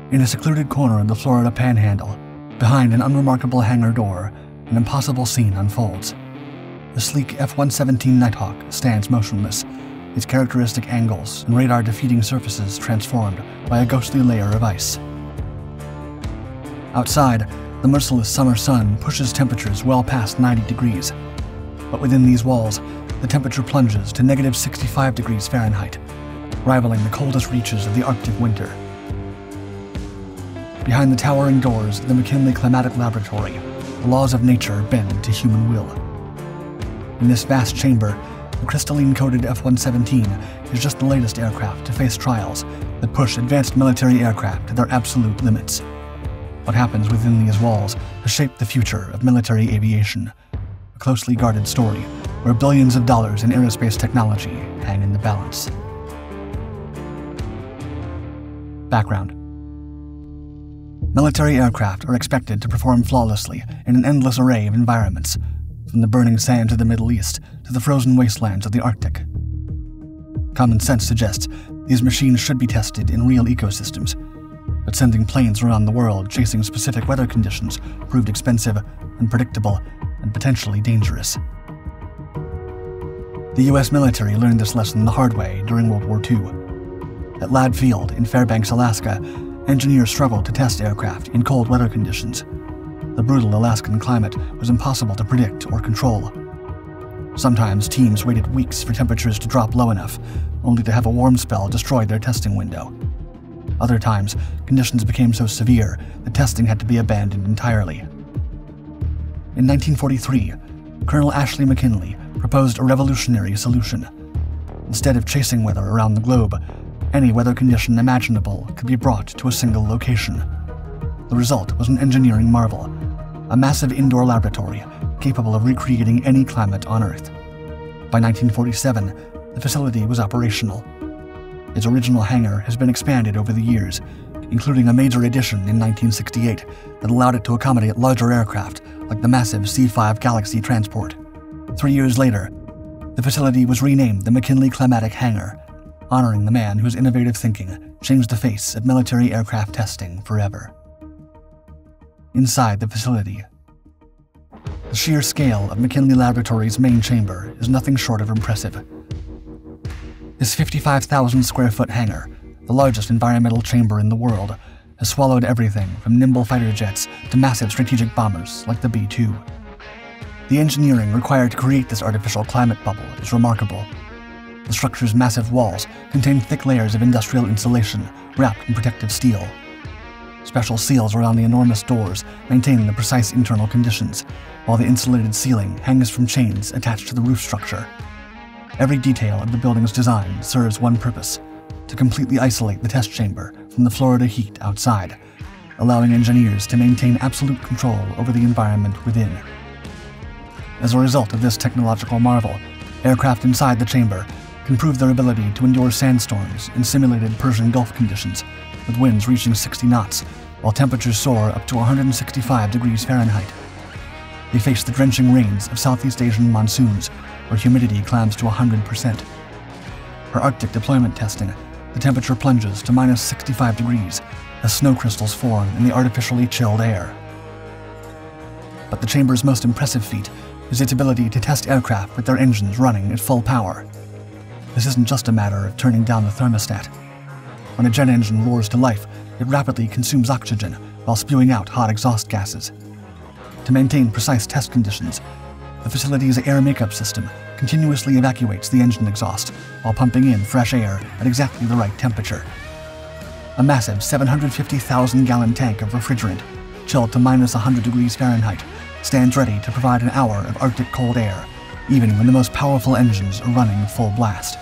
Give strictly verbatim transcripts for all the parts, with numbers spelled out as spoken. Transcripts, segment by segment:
In a secluded corner of the Florida Panhandle, behind an unremarkable hangar door, an impossible scene unfolds. The sleek F one seventeen Nighthawk stands motionless, its characteristic angles and radar-defeating surfaces transformed by a ghostly layer of ice. Outside, the merciless summer sun pushes temperatures well past ninety degrees, but within these walls, the temperature plunges to negative sixty-five degrees Fahrenheit, rivaling the coldest reaches of the Arctic winter. Behind the towering doors of the McKinley Climatic Laboratory, the laws of nature bend to human will. In this vast chamber, the crystalline-coated F one seventeen is just the latest aircraft to face trials that push advanced military aircraft to their absolute limits. What happens within these walls has shaped the future of military aviation, a closely guarded story where billions of dollars in aerospace technology hang in the balance. Background. Military aircraft are expected to perform flawlessly in an endless array of environments, from the burning sands of the Middle East to the frozen wastelands of the Arctic. Common sense suggests these machines should be tested in real ecosystems, but sending planes around the world chasing specific weather conditions proved expensive, unpredictable, and potentially dangerous. The U S military learned this lesson the hard way during World War Two. At Ladd Field in Fairbanks, Alaska, engineers struggled to test aircraft in cold weather conditions. The brutal Alaskan climate was impossible to predict or control. Sometimes teams waited weeks for temperatures to drop low enough, only to have a warm spell destroy their testing window. Other times, conditions became so severe that testing had to be abandoned entirely. In nineteen forty-three, Colonel Ashley McKinley proposed a revolutionary solution. Instead of chasing weather around the globe, any weather condition imaginable could be brought to a single location. The result was an engineering marvel, a massive indoor laboratory capable of recreating any climate on Earth. By nineteen forty-seven, the facility was operational. Its original hangar has been expanded over the years, including a major addition in nineteen sixty-eight that allowed it to accommodate larger aircraft like the massive C five Galaxy transport. Three years later, the facility was renamed the McKinley Climatic Hangar, honoring the man whose innovative thinking changed the face of military aircraft testing forever. Inside the facility, the sheer scale of McKinley Laboratory's main chamber is nothing short of impressive. This fifty-five thousand square foot hangar, the largest environmental chamber in the world, has swallowed everything from nimble fighter jets to massive strategic bombers like the B two. The engineering required to create this artificial climate bubble is remarkable. The structure's massive walls contain thick layers of industrial insulation wrapped in protective steel. Special seals around the enormous doors maintain the precise internal conditions, while the insulated ceiling hangs from chains attached to the roof structure. Every detail of the building's design serves one purpose: to completely isolate the test chamber from the Florida heat outside, allowing engineers to maintain absolute control over the environment within. As a result of this technological marvel, aircraft inside the chamber can prove their ability to endure sandstorms in simulated Persian Gulf conditions, with winds reaching sixty knots, while temperatures soar up to one hundred sixty-five degrees Fahrenheit. They face the drenching rains of Southeast Asian monsoons, where humidity climbs to one hundred percent. For Arctic deployment testing, the temperature plunges to minus sixty-five degrees as snow crystals form in the artificially chilled air. But the chamber's most impressive feat is its ability to test aircraft with their engines running at full power. This isn't just a matter of turning down the thermostat. When a jet engine roars to life, it rapidly consumes oxygen while spewing out hot exhaust gases. To maintain precise test conditions, the facility's air makeup system continuously evacuates the engine exhaust while pumping in fresh air at exactly the right temperature. A massive seven hundred fifty thousand gallon tank of refrigerant, chilled to minus one hundred degrees Fahrenheit, stands ready to provide an hour of Arctic cold air, even when the most powerful engines are running full blast.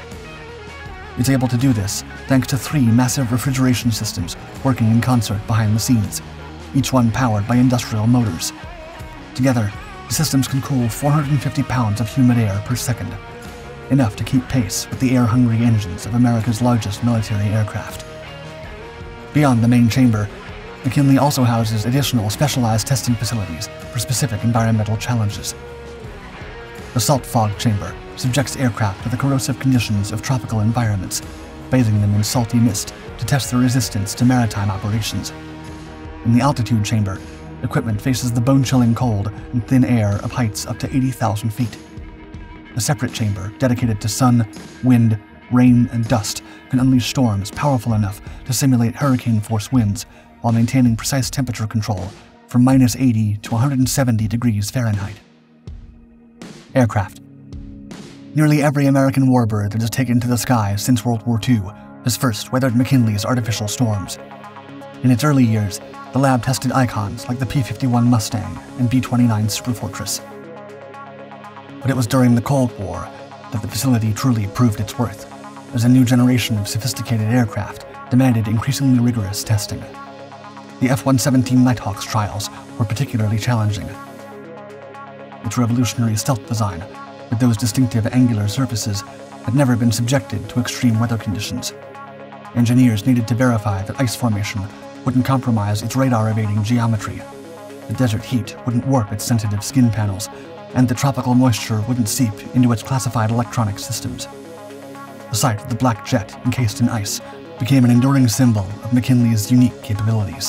It's able to do this thanks to three massive refrigeration systems working in concert behind the scenes, each one powered by industrial motors. Together, the systems can cool four hundred fifty pounds of humid air per second, enough to keep pace with the air-hungry engines of America's largest military aircraft. Beyond the main chamber, McKinley also houses additional specialized testing facilities for specific environmental challenges. The salt fog chamber subjects aircraft to the corrosive conditions of tropical environments, bathing them in salty mist to test their resistance to maritime operations. In the altitude chamber, equipment faces the bone-chilling cold and thin air of heights up to eighty thousand feet. A separate chamber dedicated to sun, wind, rain, and dust can unleash storms powerful enough to simulate hurricane-force winds while maintaining precise temperature control from minus eighty to one hundred seventy degrees Fahrenheit. Aircraft. Nearly every American warbird that has taken to the sky since World War Two has first weathered McKinley's artificial storms. In its early years, the lab tested icons like the P fifty-one Mustang and B twenty-nine Superfortress. But it was during the Cold War that the facility truly proved its worth, as a new generation of sophisticated aircraft demanded increasingly rigorous testing. The F one seventeen Nighthawk's trials were particularly challenging. Its revolutionary stealth design, with those distinctive angular surfaces, had never been subjected to extreme weather conditions. Engineers needed to verify that ice formation wouldn't compromise its radar-evading geometry, the desert heat wouldn't warp its sensitive skin panels, and the tropical moisture wouldn't seep into its classified electronic systems. The sight of the black jet encased in ice became an enduring symbol of McKinley's unique capabilities.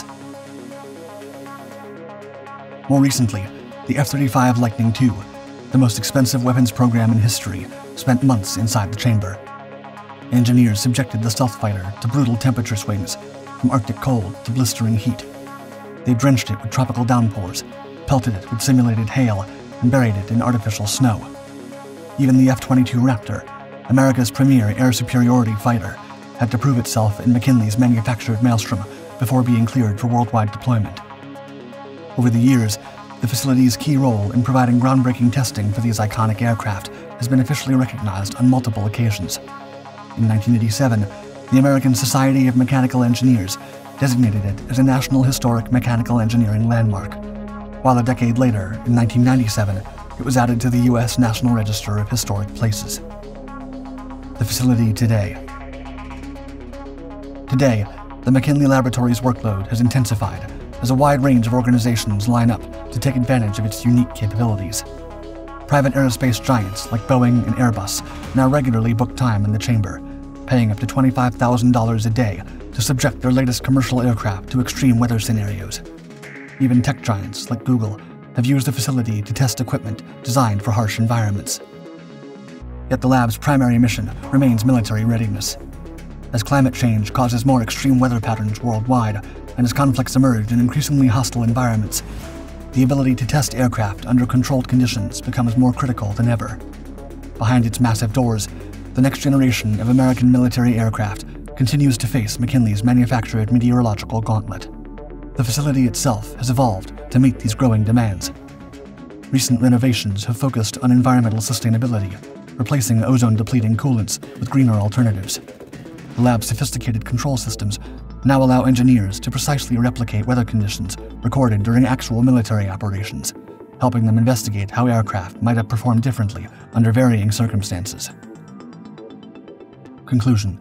More recently, the F thirty-five Lightning two, the most expensive weapons program in history, spent months inside the chamber. Engineers subjected the stealth fighter to brutal temperature swings, from Arctic cold to blistering heat. They drenched it with tropical downpours, pelted it with simulated hail, and buried it in artificial snow. Even the F twenty-two Raptor, America's premier air superiority fighter, had to prove itself in McKinley's manufactured maelstrom before being cleared for worldwide deployment. Over the years, the facility's key role in providing groundbreaking testing for these iconic aircraft has been officially recognized on multiple occasions. In nineteen eighty-seven, the American Society of Mechanical Engineers designated it as a National Historic Mechanical Engineering Landmark, while a decade later, in nineteen ninety-seven, it was added to the U S National Register of Historic Places. The facility today. Today, the McKinley Laboratory's workload has intensified as a wide range of organizations line up to take advantage of its unique capabilities. Private aerospace giants like Boeing and Airbus now regularly book time in the chamber, paying up to twenty-five thousand dollars a day to subject their latest commercial aircraft to extreme weather scenarios. Even tech giants like Google have used the facility to test equipment designed for harsh environments. Yet the lab's primary mission remains military readiness. As climate change causes more extreme weather patterns worldwide, and as conflicts emerge in increasingly hostile environments, the ability to test aircraft under controlled conditions becomes more critical than ever. Behind its massive doors, the next generation of American military aircraft continues to face McKinley's manufactured meteorological gauntlet. The facility itself has evolved to meet these growing demands. Recent renovations have focused on environmental sustainability, replacing ozone-depleting coolants with greener alternatives. The lab's sophisticated control systems now allow engineers to precisely replicate weather conditions recorded during actual military operations, helping them investigate how aircraft might have performed differently under varying circumstances. Conclusion.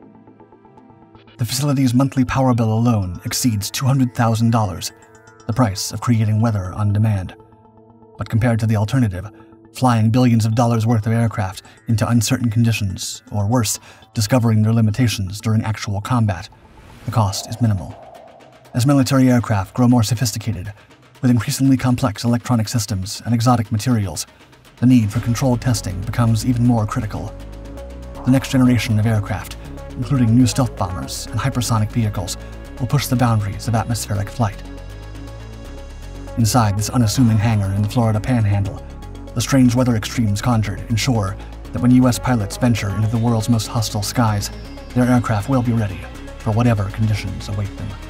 The facility's monthly power bill alone exceeds two hundred thousand dollars, the price of creating weather on demand. But compared to the alternative, flying billions of dollars worth of aircraft into uncertain conditions, or worse, discovering their limitations during actual combat, the cost is minimal. As military aircraft grow more sophisticated, with increasingly complex electronic systems and exotic materials, the need for controlled testing becomes even more critical. The next generation of aircraft, including new stealth bombers and hypersonic vehicles, will push the boundaries of atmospheric flight. Inside this unassuming hangar in the Florida Panhandle, the strange weather extremes conjured ensure that when U S pilots venture into the world's most hostile skies, their aircraft will be ready for whatever conditions await them.